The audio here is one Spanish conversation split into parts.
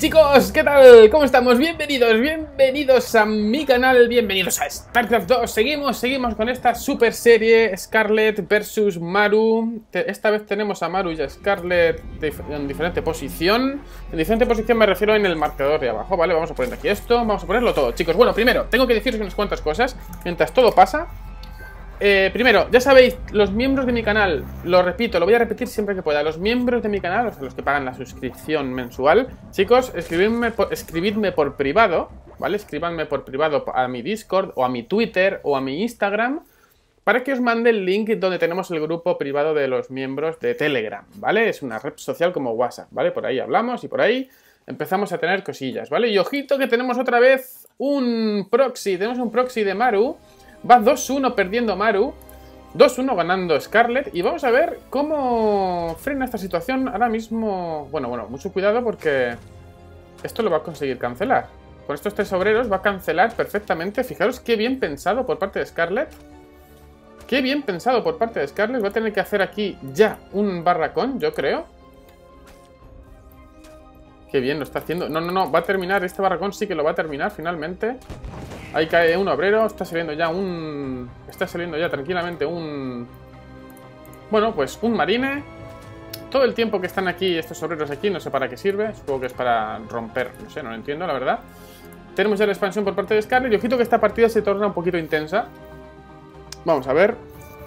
Chicos, ¿qué tal? ¿Cómo estamos? Bienvenidos a mi canal, bienvenidos a StarCraft 2. Seguimos con esta super serie Skarlet versus Maru. Esta vez tenemos a Maru y a Skarlet en diferente posición. En diferente posición me refiero en el marcador de abajo, ¿vale? Vamos a poner aquí esto, vamos a ponerlo todo, chicos. Bueno, primero, tengo que deciros unas cuantas cosas mientras todo pasa. Primero, ya sabéis, los miembros de mi canal, lo repito, lo voy a repetir siempre que pueda. Los miembros de mi canal, o sea, los que pagan la suscripción mensual, chicos, escribidme por privado, ¿vale? Escríbanme por privado a mi Discord, o a mi Twitter, o a mi Instagram, para que os mande el link donde tenemos el grupo privado de los miembros de Telegram, ¿vale? Es una red social como WhatsApp, ¿vale? Por ahí hablamos y por ahí empezamos a tener cosillas, ¿vale? Y ojito que tenemos otra vez un proxy, tenemos un proxy de Maru. Va 2-1 perdiendo Maru, 2-1 ganando Skarlet. Y vamos a ver cómo frena esta situación ahora mismo. Bueno, mucho cuidado porque esto lo va a conseguir cancelar. Con estos tres obreros va a cancelar perfectamente. Fijaros qué bien pensado por parte de Skarlet. Qué bien pensado por parte de Skarlet. Va a tener que hacer aquí ya un barracón, yo creo. Qué bien lo está haciendo. No, va a terminar. Este barracón sí que lo va a terminar finalmente. Ahí cae un obrero, está saliendo ya tranquilamente un... Bueno, pues un marine. Todo el tiempo que están aquí estos obreros aquí, no sé para qué sirve. Supongo que es para romper, no sé, no lo entiendo, la verdad. Tenemos ya la expansión por parte de Skarlet. Y ojito que esta partida se torna un poquito intensa. Vamos a ver.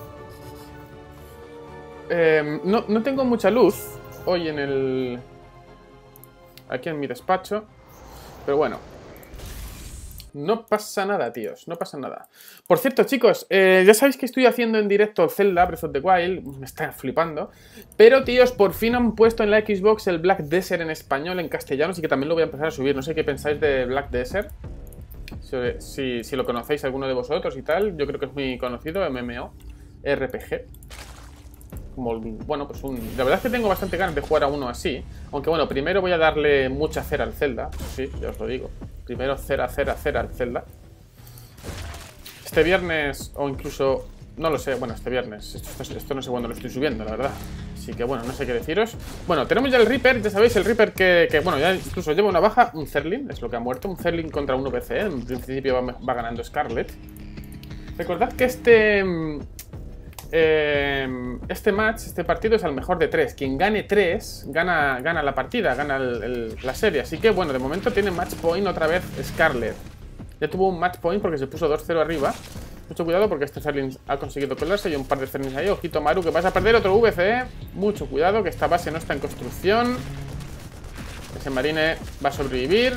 No tengo mucha luz hoy en el... Aquí en mi despacho. Pero bueno. No pasa nada, tíos, no pasa nada. Por cierto, chicos, ya sabéis que estoy haciendo en directo Zelda Breath of the Wild. Me está flipando. Pero, tíos, por fin han puesto en la Xbox el Black Desert en español, en castellano. Así que también lo voy a empezar a subir. No sé qué pensáis de Black Desert. Si lo conocéis alguno de vosotros y tal. Yo creo que es muy conocido, MMO, RPG. Bueno, pues la verdad es que tengo bastante ganas de jugar a uno así. Aunque bueno, primero voy a darle mucha cera al Zelda. Sí, ya os lo digo. Primero cera al Zelda. Este viernes, o incluso... No lo sé, bueno, este viernes. Esto no sé cuándo lo estoy subiendo, la verdad. Así que bueno, no sé qué deciros. Bueno, tenemos ya el Reaper, ya sabéis, el Reaper que bueno, ya incluso lleva una baja. Un Zerlin, es lo que ha muerto. Un Zerlin contra un VC. En principio va ganando Skarlet. Recordad que este partido es al mejor de 3. Quien gane 3 gana la partida, gana la serie. Así que bueno, de momento tiene match point otra vez Skarlet. Ya tuvo un match point porque se puso 2-0 arriba. Mucho cuidado porque este Zerlin ha conseguido colarse. Y un par de Zerlins ahí. Ojito Maru que vas a perder otro VC. Mucho cuidado que esta base no está en construcción. Ese marine va a sobrevivir.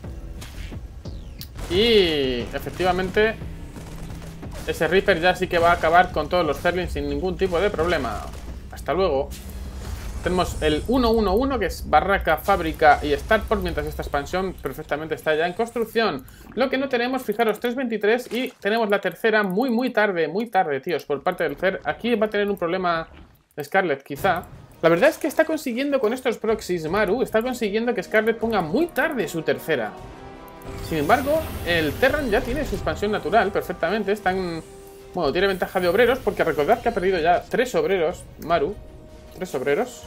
Y efectivamente ese Reaper ya sí que va a acabar con todos los Zerlins sin ningún tipo de problema. Hasta luego. Tenemos el 1-1-1 que es barraca, fábrica y starport, mientras esta expansión perfectamente está ya en construcción. Lo que no tenemos, fijaros, 3.23 y tenemos la tercera muy tarde, tíos, por parte del Cer. Aquí va a tener un problema Skarlet, quizá. La verdad es que está consiguiendo con estos proxies Maru, está consiguiendo que Skarlet ponga muy tarde su tercera. Sin embargo, el Terran ya tiene su expansión natural perfectamente. Bueno, tiene ventaja de obreros porque recordad que ha perdido ya 3 obreros, Maru. 3 obreros.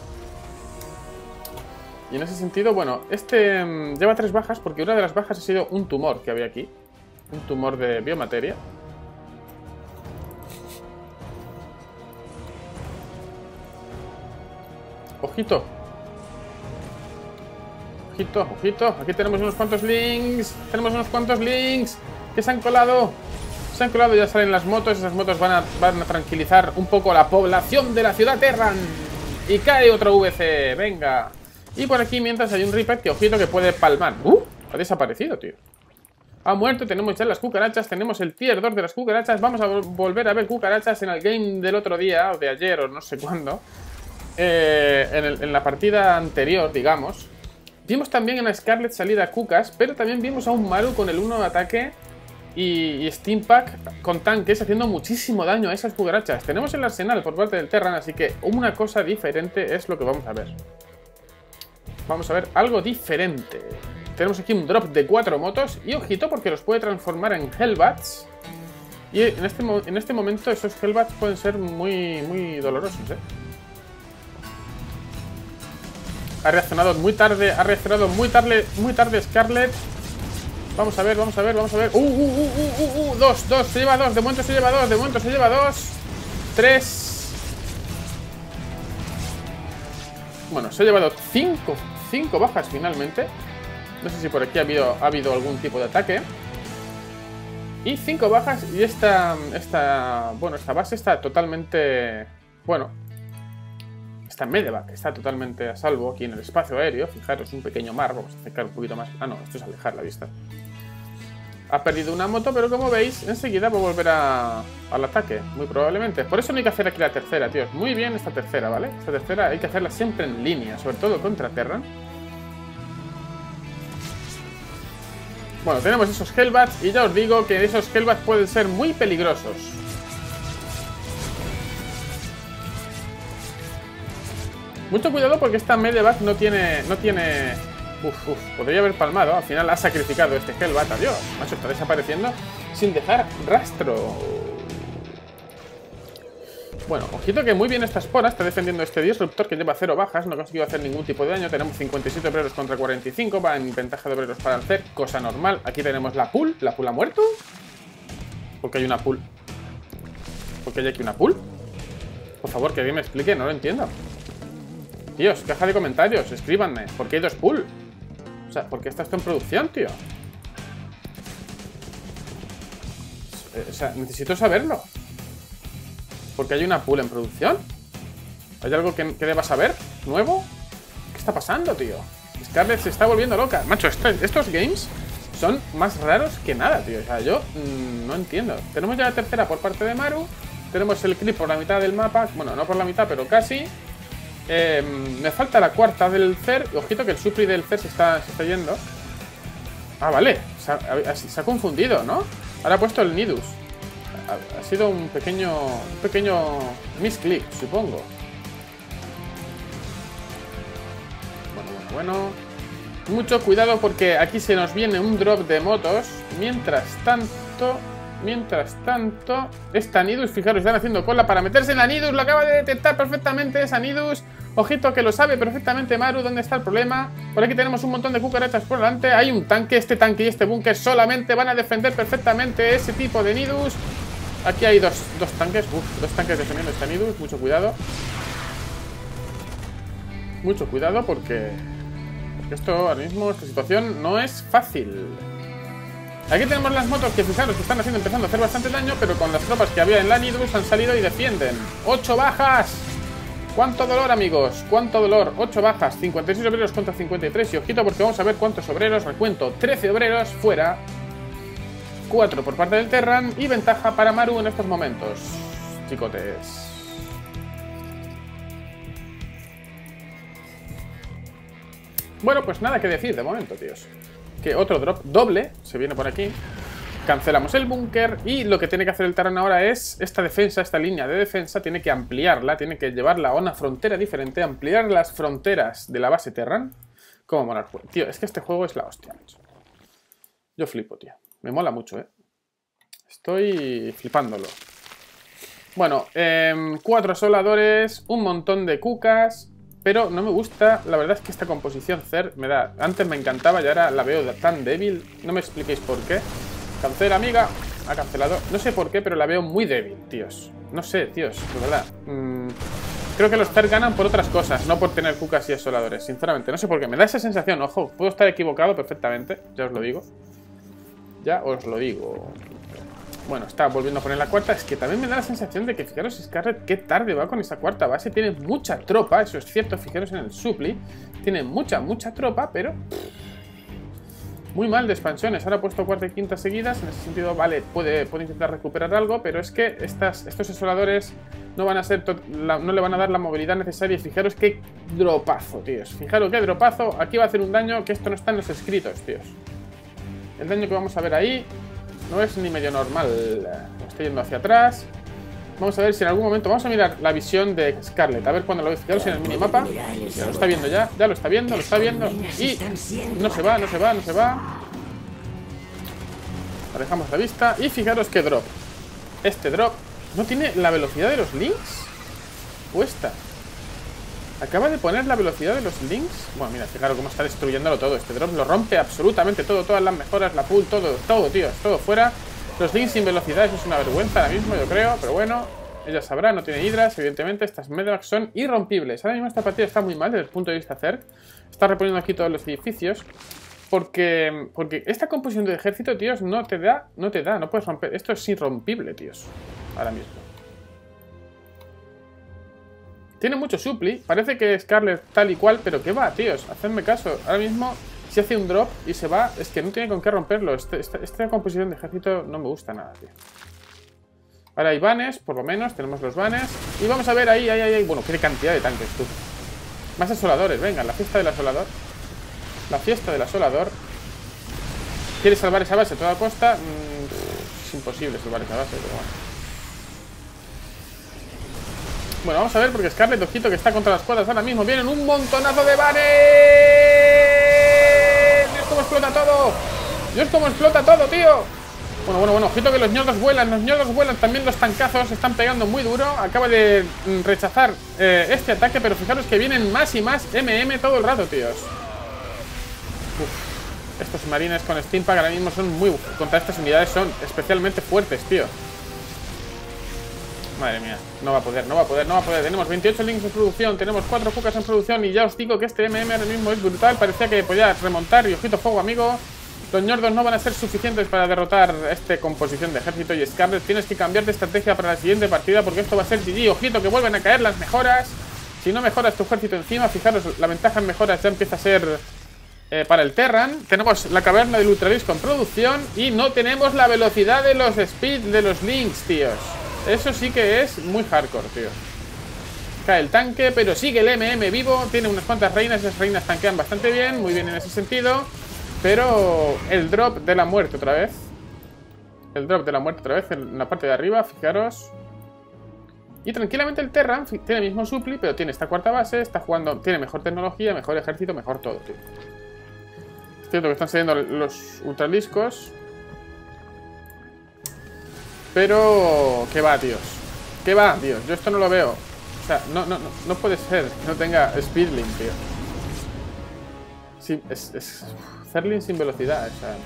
Y en ese sentido, bueno, lleva 3 bajas porque una de las bajas ha sido un tumor que había aquí. Un tumor de biomateria. Ojito. Ojito, aquí tenemos unos cuantos links. Que se han colado. Ya salen las motos. Esas motos van a tranquilizar un poco a la población de la ciudad Terran. Y cae otro VC, venga. Y por aquí mientras hay un Reaper que ojito que puede palmar. Ha desaparecido, tío. Ha muerto, tenemos ya las cucarachas. Tenemos el tier 2 de las cucarachas. Vamos a volver a ver cucarachas en el game del otro día. O de ayer, o no sé cuándo. En la partida anterior, digamos. Vimos también a Skarlet salir a cucas, pero también vimos a un Maru con el 1 de ataque y Steampack con tanques haciendo muchísimo daño a esas cucarachas. Tenemos el arsenal por parte del Terran, así que una cosa diferente es lo que vamos a ver. Vamos a ver algo diferente. Tenemos aquí un drop de 4 motos y ojito porque los puede transformar en Hellbats. Y en este momento esos Hellbats pueden ser muy dolorosos, Ha reaccionado muy tarde. Ha reaccionado muy tarde Scarlet. Vamos a ver, vamos a ver, vamos a ver. Dos. Se lleva dos. De momento se lleva dos. De momento se lleva dos. Tres. Bueno, se ha llevado cinco bajas finalmente. No sé si por aquí ha habido algún tipo de ataque. Y 5 bajas. Y esta base está totalmente... Bueno, esta medevac está totalmente a salvo aquí en el espacio aéreo. Fijaros, un pequeño mar. Vamos a acercar un poquito más. Ah, no, esto es alejar la vista. Ha perdido una moto, pero como veis, enseguida va a volver al ataque. Muy probablemente. Por eso no hay que hacer aquí la tercera, tíos. Muy bien esta tercera, ¿vale? Esta tercera hay que hacerla siempre en línea. Sobre todo contra Terran. Bueno, tenemos esos Hellbats y ya os digo que esos Hellbats pueden ser muy peligrosos. Mucho cuidado porque esta Medevac no tiene... podría haber palmado. Al final ha sacrificado este Hellbat. Adiós, macho, está desapareciendo sin dejar rastro. Bueno, ojito que muy bien esta Espora está defendiendo este Disruptor que lleva 0 bajas, no ha conseguido hacer ningún tipo de daño. Tenemos 57 obreros contra 45, va en ventaja de obreros para el CER, cosa normal. Aquí tenemos la pool ha muerto. ¿Por qué hay una pool? ¿Por qué hay aquí una pool? Por favor, que alguien me explique, no lo entiendo. Tíos, caja de comentarios, escríbanme, ¿por qué hay 2 pool? O sea, ¿por qué está esto en producción, tío? O sea, necesito saberlo. ¿Por qué hay una pool en producción? ¿Hay algo que deba saber? ¿Nuevo? ¿Qué está pasando, tío? Scarlet se está volviendo loca. Macho, estos games son más raros que nada, tío. O sea, yo no entiendo. Tenemos ya la tercera por parte de Maru. Tenemos el clip por la mitad del mapa. Bueno, no por la mitad, pero casi. Me falta la cuarta del CER. Ojito que el supli del CER se está yendo. Ah, vale. Se ha confundido, ¿no? Ahora ha puesto el Nidus. Ha sido un pequeño misclick, supongo. Bueno. Mucho cuidado porque aquí se nos viene un drop de motos. Mientras tanto, esta Nidus, fijaros, están haciendo cola para meterse en la Nidus. Lo acaba de detectar perfectamente esa Nidus. Ojito que lo sabe perfectamente Maru dónde está el problema. Por aquí tenemos un montón de cucarachas por delante. Hay un tanque, este tanque y este búnker solamente van a defender perfectamente ese tipo de Nidus. Aquí hay dos tanques. Dos tanques defendiendo esta Nidus. Mucho cuidado. Mucho cuidado porque esto ahora mismo, esta situación no es fácil. Aquí tenemos las motos que fijaros que están empezando a hacer bastante daño, pero con las tropas que había en la Nidus han salido y defienden. 8 bajas. ¡Cuánto dolor, amigos! ¡Cuánto dolor! 8 bajas, 56 obreros contra 53. Y ojito porque vamos a ver cuántos obreros. Recuento, 13 obreros fuera. 4 por parte del Terran y ventaja para Maru en estos momentos, chicotes. Bueno, pues nada que decir de momento, tíos. Que otro drop doble se viene por aquí. Cancelamos el búnker y lo que tiene que hacer el Terran ahora es esta defensa, esta línea de defensa, tiene que ampliarla, tiene que llevarla a una frontera diferente, ampliar las fronteras de la base Terran. ¿Cómo mola el juego? Tío, es que este juego es la hostia, macho. Yo flipo, tío. Me mola mucho, Estoy flipándolo. Bueno, 4 asoladores, un montón de cucas, pero no me gusta, la verdad es que esta composición CER me da... Antes me encantaba y ahora la veo tan débil, no me expliquéis por qué. Cancela, amiga. Ha cancelado. No sé por qué, pero la veo muy débil, tíos. No sé, tíos, de verdad. Creo que los CER ganan por otras cosas, no por tener cucas y asoladores, sinceramente. No sé por qué, me da esa sensación, ojo, puedo estar equivocado perfectamente, ya os lo digo. Ya os lo digo. Bueno, está volviendo a poner la cuarta. Es que también me da la sensación de que, fijaros, Scarlet, qué tarde va con esa cuarta base. Tiene mucha tropa, eso es cierto. Fijaros en el supli. Tiene mucha tropa, pero... muy mal de expansiones. Ahora ha puesto cuarta y quinta seguidas. En ese sentido, vale, puede intentar recuperar algo. Pero es que estos asoladores no van a ser... no le van a dar la movilidad necesaria. Y fijaros qué dropazo, tíos. Fijaros qué dropazo. Aquí va a hacer un daño que esto no está en los escritos, tíos. El daño que vamos a ver ahí no es ni medio normal. Estoy yendo hacia atrás. Vamos a ver si en algún momento... Vamos a mirar la visión de Scarlet. A ver cuando lo veis. Fijaros en el minimapa. Ya lo está viendo ya. Ya lo está viendo, lo está viendo. Y no se va. La dejamos a la vista. Y fijaros qué drop. Este drop no tiene la velocidad de los links puesta. Acaba de poner la velocidad de los links. Bueno, mira, fijaros cómo está destruyéndolo todo. Este drop lo rompe absolutamente todo. Todas las mejoras, la pool, todo, tío. Todo fuera. Los links sin velocidad, eso es una vergüenza ahora mismo, yo creo. Pero bueno, ella sabrá, no tiene hidras. Evidentemente, estas medvacs son irrompibles. Ahora mismo esta partida está muy mal desde el punto de vista Zerg. Está reponiendo aquí todos los edificios. Porque esta composición de ejército, tíos, no puedes romper. Esto es irrompible, tíos. Ahora mismo. Tiene mucho supli, parece que Scarlet tal y cual, pero ¿qué va, tíos? Hacedme caso, ahora mismo si hace un drop y se va, es que no tiene con qué romperlo. Esta composición de ejército no me gusta nada, tío. Ahora hay banes, por lo menos, tenemos los banes. Y vamos a ver ahí, bueno, qué cantidad de tanques, tú. Más asoladores, venga, la fiesta del asolador. La fiesta del asolador. ¿Quiere salvar esa base a toda costa? Es imposible salvar esa base, pero bueno. Bueno, vamos a ver porque Scarlet, ojito que está contra las cuadras ahora mismo. Vienen un montonazo de banes. Dios, cómo explota todo. Dios, cómo explota todo, tío. Bueno, ojito que los ñordos vuelan. También los tancazos están pegando muy duro. Acaba de rechazar este ataque, pero fijaros que vienen más y más todo el rato, tíos. Estos marines con Steampack ahora mismo son muy... Contra estas unidades son especialmente fuertes, tío. Madre mía, no va a poder. Tenemos 28 links en producción, tenemos 4 fucas en producción y ya os digo que este ahora mismo es brutal. Parecía que podía remontar y ojito fuego, amigo. Los ñordos no van a ser suficientes para derrotar esta composición de ejército y Scarlet, tienes que cambiar de estrategia para la siguiente partida porque esto va a ser GG. Ojito que vuelven a caer las mejoras. Si no mejoras tu ejército encima, fijaros, la ventaja en mejoras ya empieza a ser para el Terran. Tenemos la caverna del Ultralisco en producción y no tenemos la velocidad de los speed de los links, tíos. Eso sí que es muy hardcore, tío. Cae el tanque, pero sigue el vivo. Tiene unas cuantas reinas, esas reinas tanquean bastante bien. Muy bien en ese sentido. Pero el drop de la muerte otra vez. En la parte de arriba, fijaros. Y tranquilamente el Terran tiene el mismo supli, pero tiene esta cuarta base. Está jugando, tiene mejor tecnología, mejor ejército, mejor todo, tío. Es cierto que están saliendo los ultraliscos. Pero... ¿qué va, tíos? Yo esto no lo veo. O sea, no puede ser que no tenga Speedlink, tío. Sí, es Zerglin sin velocidad, o sea...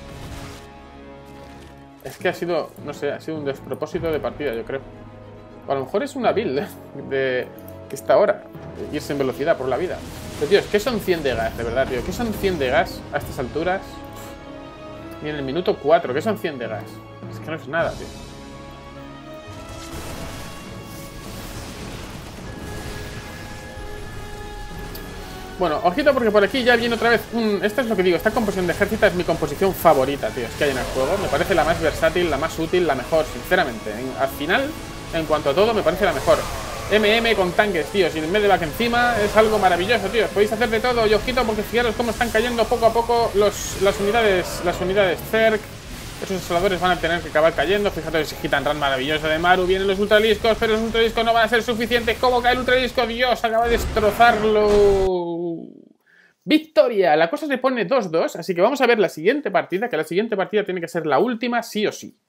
Es que ha sido, no sé, ha sido un despropósito de partida, yo creo. O a lo mejor es una build que está ahora, ir sin velocidad por la vida. Pero, tío, ¿qué son 100 de gas, de verdad, tío? ¿Qué son 100 de gas a estas alturas? Ni en el minuto 4, ¿qué son 100 de gas? Es que no es nada, tío. Bueno, ojito porque por aquí ya viene otra vez esto es lo que digo, esta composición de ejército es mi composición favorita, tío, que hay en el juego. Me parece la más versátil, la más útil, la mejor, sinceramente. Al final, en cuanto a todo, me parece la mejor. Con tanques, tíos, y el medevac encima es algo maravilloso, tíos. Podéis hacer de todo y ojito porque fijaros cómo están cayendo poco a poco las unidades Zerg. Esos asoladores van a tener que acabar cayendo. Fíjate ese hit and run maravilloso de Maru. Vienen los ultraliscos, pero los ultraliscos no van a ser suficientes. ¿Cómo cae el ultralisco? Dios, acaba de destrozarlo. ¡Victoria! La cosa se pone 2-2, así que vamos a ver la siguiente partida, que la siguiente partida tiene que ser la última, sí o sí.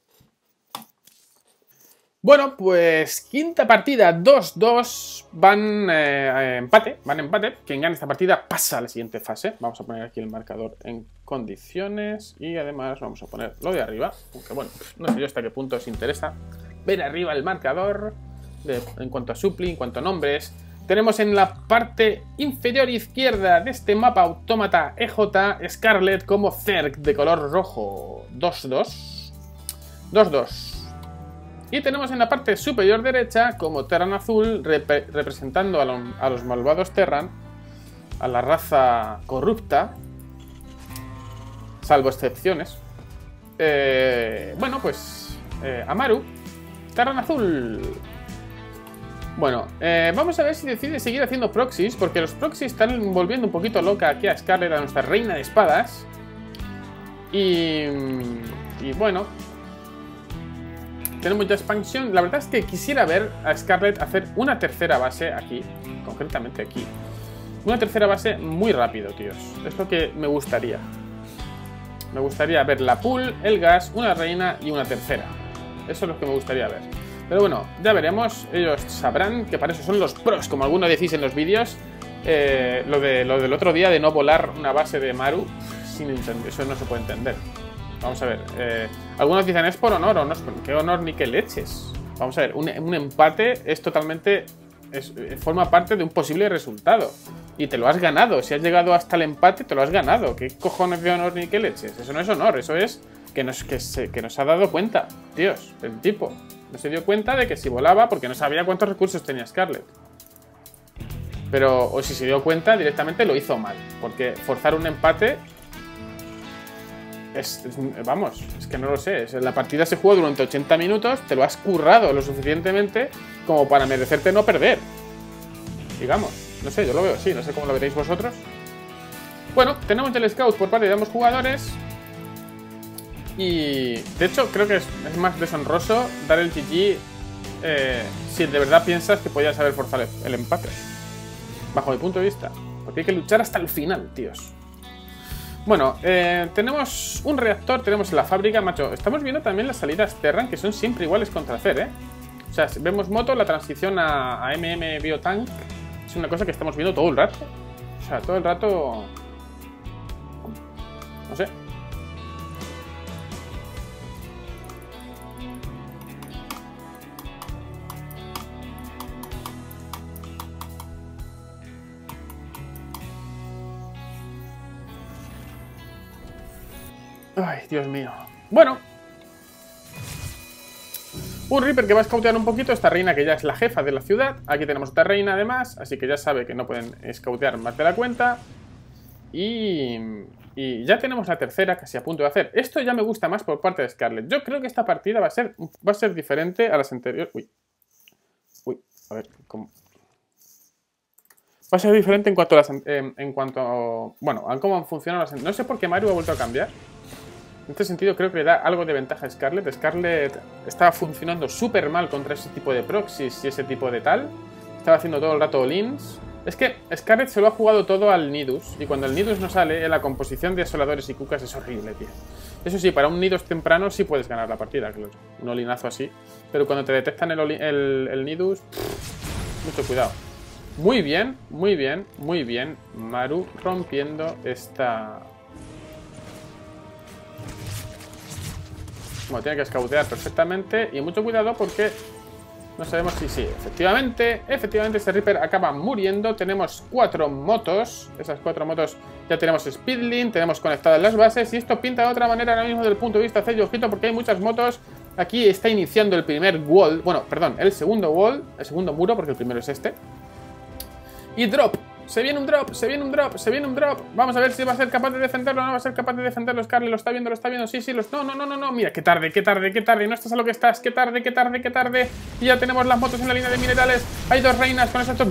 Bueno, pues quinta partida, 2-2, van empate. Quien gane esta partida pasa a la siguiente fase. Vamos a poner aquí el marcador en condiciones y además vamos a poner lo de arriba. Aunque bueno, no sé yo hasta qué punto os interesa ver arriba el marcador en cuanto a supli, en cuanto a nombres. Tenemos en la parte inferior izquierda de este mapa autómata EJ Scarlet como Zerg de color rojo, 2-2. 2-2. Y tenemos en la parte superior derecha como Terran azul representando a los malvados Terran, a la raza corrupta, salvo excepciones. Bueno, pues Amaru, Terran azul. Bueno, vamos a ver si decide seguir haciendo proxies, porque los proxies están volviendo un poquito loca aquí a Scarlet, a nuestra reina de espadas. Y bueno, tenemos ya expansión. La verdad es que quisiera ver a Scarlet hacer una tercera base aquí, concretamente aquí. Una tercera base muy rápido, tíos. Es lo que me gustaría. Me gustaría ver la pool, el gas, una reina y una tercera. Eso es lo que me gustaría ver. Pero bueno, ya veremos. Ellos sabrán que para eso son los pros, como algunos decís en los vídeos. lo del otro día de no volar una base de Maru, sin entender, eso no se puede entender. Vamos a ver. Algunos dicen es por honor o no es por qué honor ni qué leches. Vamos a ver, un empate es totalmente... forma parte de un posible resultado. Y te lo has ganado. Si has llegado hasta el empate, te lo has ganado. ¿Qué cojones de honor ni qué leches? Eso no es honor, eso es que nos ha dado cuenta. Dios, el tipo no se dio cuenta de que si volaba, porque no sabía cuántos recursos tenía Scarlet. Pero, o si se dio cuenta, directamente lo hizo mal. Porque forzar un empate... vamos, es que no lo sé. La partida se juega durante 80 minutos, te lo has currado lo suficientemente como para merecerte no perder. Digamos, no sé, yo lo veo así, no sé cómo lo veréis vosotros. Bueno, tenemos el scout por parte de ambos jugadores. Y de hecho creo que es más deshonroso dar el GG si de verdad piensas que podías haber forzado el empate. Bajo mi punto de vista. Porque hay que luchar hasta el final, tíos. Bueno, tenemos un reactor, tenemos la fábrica, macho. Estamos viendo también las salidas Terran, que son siempre iguales contra Cer, ¿eh? O sea, vemos moto, la transición a MM Biotank. Es una cosa que estamos viendo todo el rato. O sea, todo el rato... No sé. Ay, Dios mío. Bueno. Un Reaper que va a scoutear un poquito. Esta reina que ya es la jefa de la ciudad. Aquí tenemos otra reina además. Así que ya sabe que no pueden scoutear más de la cuenta. Y ya tenemos la tercera casi a punto de hacer. Esto ya me gusta más por parte de Scarlet. Yo creo que esta partida va a ser diferente a las anteriores. Uy, a ver, ¿cómo? Va a ser diferente en cuanto a bueno, a cómo han funcionado las... No sé por qué Maru ha vuelto a cambiar. En este sentido creo que le da algo de ventaja a Scarlet. Scarlet estaba funcionando súper mal contra ese tipo de proxies y ese tipo de tal. Estaba haciendo todo el rato all-ins. Es que Scarlet se lo ha jugado todo al Nidus. Y cuando el Nidus no sale, la composición de asoladores y cucas es horrible, tío. Eso sí, para un Nidus temprano sí puedes ganar la partida, claro. Un all-inazo así. Pero cuando te detectan el Nidus, mucho cuidado. Muy bien, muy bien, muy bien. Maru rompiendo esta... Bueno, tiene que scoutear perfectamente. Y mucho cuidado porque no sabemos si sí. Efectivamente este Reaper acaba muriendo. Tenemos 4 motos. Esas 4 motos ya tenemos Speedlink. Tenemos conectadas las bases. Y esto pinta de otra manera ahora mismo desde el punto de vista de ojito, porque hay muchas motos. Aquí está iniciando el primer wall. Bueno, perdón, el segundo wall. El segundo muro, porque el primero es este. Y drop. Se viene un drop, se viene un drop, se viene un drop. Vamos a ver si va a ser capaz de defenderlo o no va a ser capaz de defenderlo. Scarlet lo está viendo, lo está viendo. Sí, sí, no. Mira, qué tarde, qué tarde, qué tarde. No estás a lo que estás. Qué tarde, qué tarde, qué tarde. Y ya tenemos las motos en la línea de minerales. Hay 2 reinas con esos...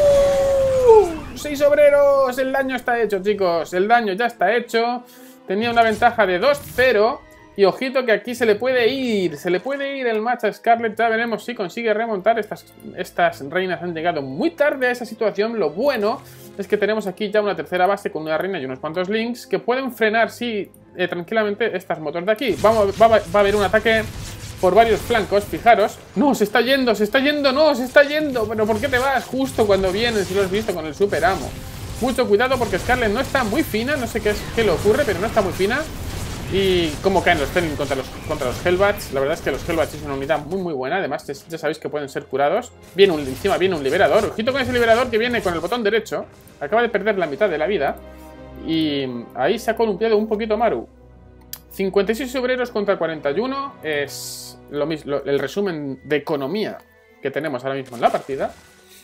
6 obreros. El daño está hecho, chicos. El daño ya está hecho. Tenía una ventaja de 2-0. Y ojito que aquí se le puede ir el match a Scarlet. Ya veremos si consigue remontar. Estas reinas han llegado muy tarde a esa situación. Lo bueno es que tenemos aquí ya una tercera base con una reina y unos cuantos links que pueden frenar, sí, tranquilamente estas motos de aquí. Va a haber un ataque por varios flancos, fijaros. No, se está yendo, no, se está yendo. Pero ¿por qué te vas justo cuando vienes? Si lo has visto con el super amo. Mucho cuidado porque Scarlet no está muy fina. No sé qué le ocurre, pero no está muy fina. Y cómo caen los Sterling contra los Hellbats. La verdad es que los Hellbats es una unidad muy buena. Además, ya sabéis que pueden ser curados. Encima viene un liberador. Ojito con ese liberador que viene con el botón derecho. Acaba de perder la mitad de la vida. Y ahí se ha columpiado un poquito Maru. 56 obreros contra 41. Es lo mismo, el resumen de economía que tenemos ahora mismo en la partida.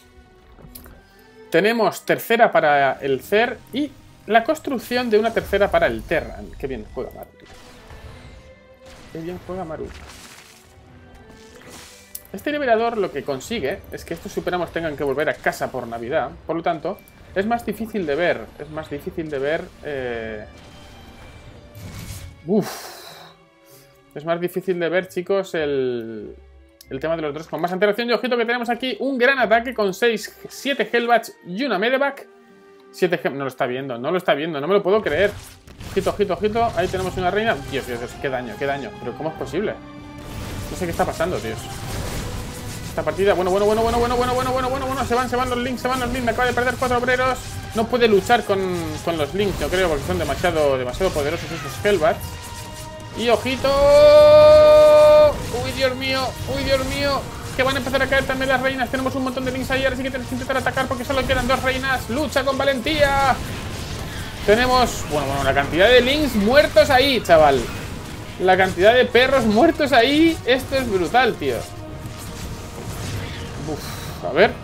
Tenemos tercera para el Cer y... la construcción de una tercera para el Terran. Qué bien juega Maru. Qué bien juega Maru. Este liberador lo que consigue es que estos superamos tengan que volver a casa por Navidad. Por lo tanto, es más difícil de ver. Es más difícil de ver... Es más difícil de ver, chicos, el tema de los drones con más antelación. Y ojito que tenemos aquí un gran ataque con 7 Hellbats y una Medevac. 7 G... No lo está viendo, no me lo puedo creer. Ojito. Ahí tenemos una reina. Dios, qué daño. Pero ¿cómo es posible? No sé qué está pasando, tíos. esta partida. Bueno. Se van los Lynx, Me acaba de perder 4 obreros. No puede luchar con los Lynx, yo creo, porque son demasiado poderosos esos Hellbats. Y ojito. Uy, Dios mío. Que van a empezar a caer también las reinas. Tenemos un montón de Lynx ahí, ahora sí que tenemos que intentar atacar porque solo quedan 2 reinas. ¡Lucha con valentía! Tenemos, bueno, la cantidad de Lynx muertos ahí, chaval. La cantidad de perros muertos ahí. Esto es brutal, tío. Uf, a ver.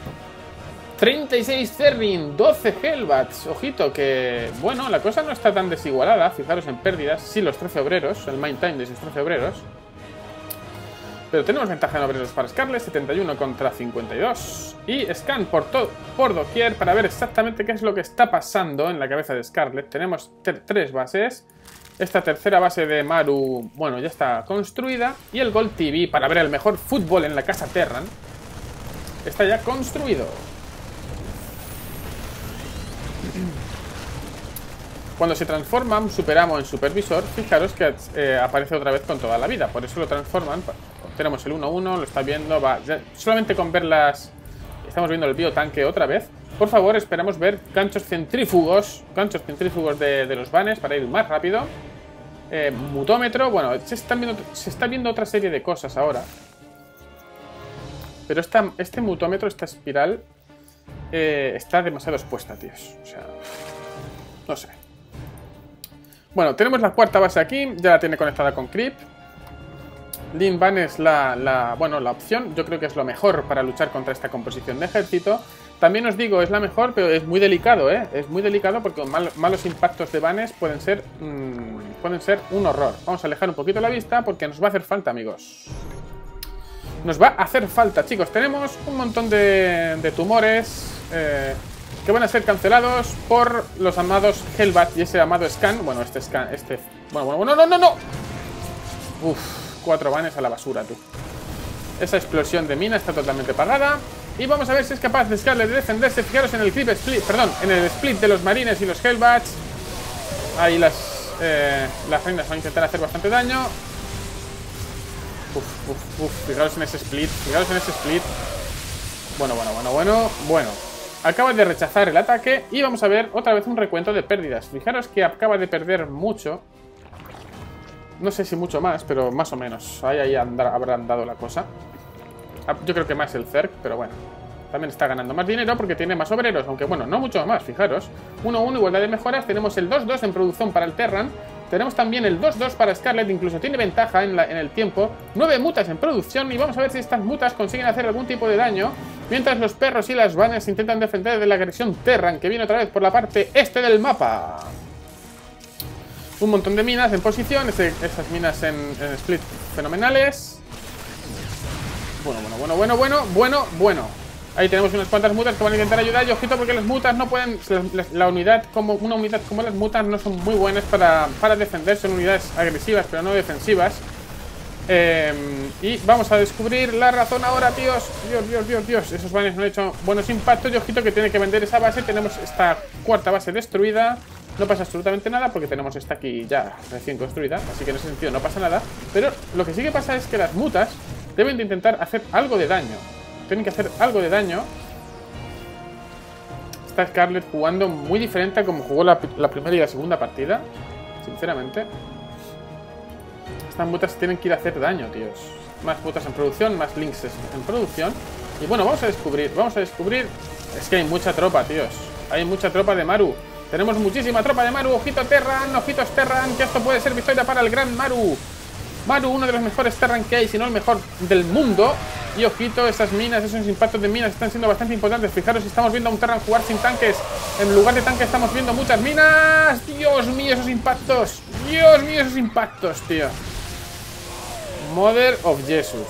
36 Zerrin, 12 Hellbats. Ojito que, bueno, la cosa no está tan desigualada. Fijaros en pérdidas. Sí, los 13 obreros, el main time de esos 13 obreros. Pero tenemos ventaja en obreros para Scarlet, 71 contra 52. Y scan por doquier para ver exactamente qué es lo que está pasando en la cabeza de Scarlet. Tenemos 3 bases. Esta tercera base de Maru, bueno, ya está construida. Y el Gold TV para ver el mejor fútbol en la casa Terran está ya construido. Cuando se transforma un Superamo en Supervisor, fijaros que aparece otra vez con toda la vida. Por eso lo transforman. Tenemos el 1-1, lo está viendo. Va, ya, solamente con verlas. Estamos viendo el biotanque otra vez. Por favor, esperamos ver ganchos centrífugos. Ganchos centrífugos de los vanes para ir más rápido. Mutómetro. Bueno, se está viendo otra serie de cosas ahora. Pero este mutómetro, esta espiral, está demasiado expuesta, tíos. O sea, no sé. Bueno, tenemos la cuarta base aquí. Ya la tiene conectada con Creep. Lin Van es la opción. Yo creo que es lo mejor para luchar contra esta composición de ejército. También os digo, es la mejor, pero es muy delicado, ¿eh? Es muy delicado porque malos impactos de Vanes pueden ser un horror. Vamos a alejar un poquito la vista porque nos va a hacer falta, amigos. Nos va a hacer falta, chicos. Tenemos un montón de tumores que van a ser cancelados por los amados Hellbat y ese amado Scan. Bueno, este Scan, Bueno, no. Uf, 4 vanes a la basura, tú. Esa explosión de mina está totalmente pagada. Y vamos a ver si es capaz de Scarlet de defenderse. Fijaros en el clip split, perdón, en el split de los marines y los Hellbats. Ahí las reinas van a intentar hacer bastante daño. Fijaros en ese split. Bueno. Acaba de rechazar el ataque. Y vamos a ver otra vez un recuento de pérdidas. Fijaros que acaba de perder mucho. No sé si mucho más, pero más o menos. Ahí habrán dado la cosa. Yo creo que más el Zerg, pero bueno. También está ganando más dinero porque tiene más obreros. Aunque bueno, no mucho más, fijaros. 1-1, igualdad de mejoras. Tenemos el 2-2 en producción para el Terran. Tenemos también el 2-2 para Scarlet. Incluso tiene ventaja en el tiempo. 9 mutas en producción. Y vamos a ver si estas mutas consiguen hacer algún tipo de daño. Mientras los perros y las vanes intentan defender de la agresión Terran, que viene otra vez por la parte este del mapa. Un montón de minas en posición. Esas minas en split fenomenales. Bueno. Ahí tenemos unas cuantas mutas que van a intentar ayudar. Y ojito porque las mutas no pueden... Una unidad como las mutas no son muy buenas para defender. Son unidades agresivas pero no defensivas. Y vamos a descubrir la razón ahora, tíos. Dios. Esos vanes no han hecho buenos impactos. Y ojito que tiene que vender esa base. Tenemos esta cuarta base destruida. No pasa absolutamente nada porque tenemos esta aquí ya recién construida. Así que en ese sentido no pasa nada. Pero lo que sí que pasa es que las mutas deben de intentar hacer algo de daño. Tienen que hacer algo de daño. Está Scarlet jugando muy diferente a como jugó la primera y la segunda partida. Sinceramente. Estas mutas tienen que ir a hacer daño, tíos. Más mutas en producción, más links en producción. Y bueno, vamos a descubrir. Es que hay mucha tropa, tíos. Hay mucha tropa de Maru. Tenemos muchísima tropa de Maru. Ojito Terran, ojitos Terran, que esto puede ser victoria para el gran Maru. Maru, uno de los mejores Terran que hay, si no el mejor del mundo. Y ojito, esas minas, esos impactos de minas están siendo bastante importantes. Fijaros, estamos viendo a un Terran jugar sin tanques. En lugar de tanques estamos viendo muchas minas. Dios mío, esos impactos. Tío. Mother of Jesus.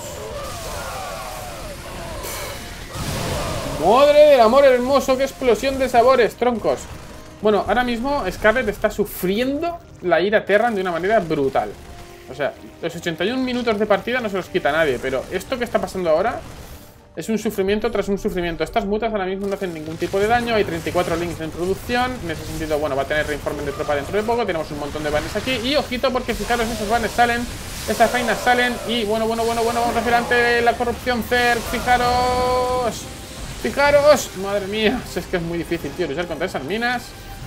Madre del amor hermoso, qué explosión de sabores, troncos. Bueno, ahora mismo Scarlet está sufriendo la ira Terran de una manera brutal. O sea, los 81 minutos de partida no se los quita nadie. Pero esto que está pasando ahora es un sufrimiento tras un sufrimiento. Estas mutas ahora mismo no hacen ningún tipo de daño. Hay 34 links en producción. En ese sentido, bueno, va a tener reinforme de tropa dentro de poco. Tenemos un montón de vanes aquí. Y ojito porque fijaros, esos vanes salen Estas reinas salen y bueno, vamos hacia adelante. La corrupción Zerg, fijaros. Fijaros, madre mía, es que es muy difícil, tío, luchar contra esas minas.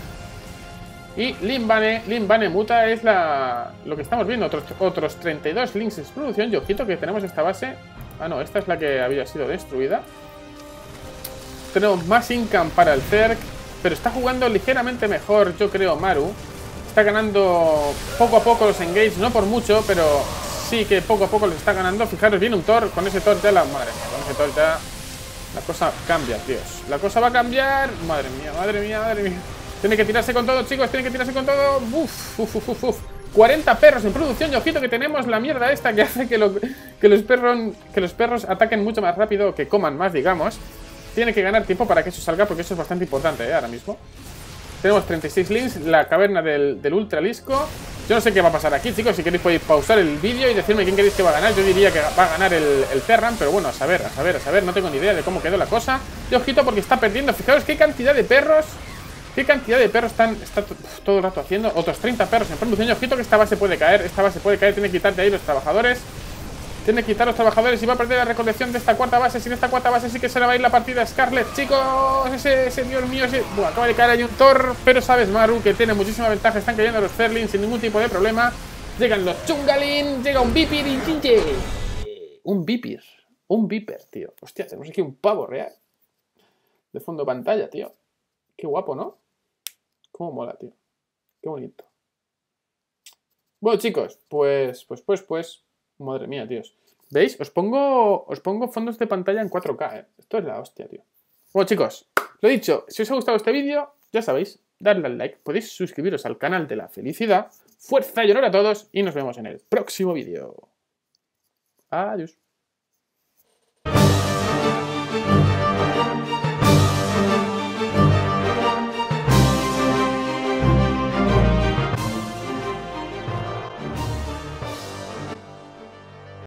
Y Limbane Muta es lo que estamos viendo. Otros 32 links en producción. Y ojito que tenemos esta base. Ah, no, esta es la que había sido destruida. Tenemos más income para el Zerg. Pero está jugando ligeramente mejor, yo creo, Maru. Está ganando poco a poco los engage. No por mucho, pero sí que poco a poco los está ganando. Fijaros, viene un Thor. Con ese Thor ya la... Madre mía, con ese Thor ya... La cosa cambia, tíos. La cosa va a cambiar. Madre mía, madre mía, madre mía. Tiene que tirarse con todo, chicos. Tiene que tirarse con todo. Uf, uf, uf, uf, uf. 40 perros en producción. Y ojito que tenemos la mierda esta que hace que los perros ataquen mucho más rápido, que coman más, digamos. Tiene que ganar tiempo para que eso salga, porque eso es bastante importante, ahora mismo. Tenemos 36 links. La caverna del ultralisco. Yo no sé qué va a pasar aquí, chicos. Si queréis podéis pausar el vídeo y decirme quién queréis que va a ganar. Yo diría que va a ganar el Terran, pero bueno, a saber. No tengo ni idea de cómo quedó la cosa. Y ojito porque está perdiendo. Fijaros qué cantidad de perros. Qué cantidad de perros está todo el rato haciendo. Otros 30 perros en producción. Y ojito que esta base puede caer. Esta base puede caer. Tiene que quitar de ahí los trabajadores. Tiene que quitar los trabajadores y va a perder la recolección de esta cuarta base. Sin esta cuarta base sí que se le va a ir la partida a Scarlet, chicos. Ese Dios mío, bueno, acaba de caer ahí un Thor. Pero sabes, Maru, que tiene muchísima ventaja. Están cayendo los Zerlings sin ningún tipo de problema. Llegan los Chungalin. Llega un Vipir y un Vipir. Un Viper, tío. Hostia, tenemos aquí un pavo real. De fondo de pantalla, tío. Qué guapo, ¿no? Cómo mola, tío. Qué bonito. Bueno, chicos, pues. Madre mía, tíos. ¿Veis? Os pongo fondos de pantalla en 4K, ¿eh? Esto es la hostia, tío. Bueno, chicos, lo dicho, si os ha gustado este vídeo, ya sabéis, darle al like, podéis suscribiros al canal de la felicidad. Fuerza y honor a todos y nos vemos en el próximo vídeo. Adiós.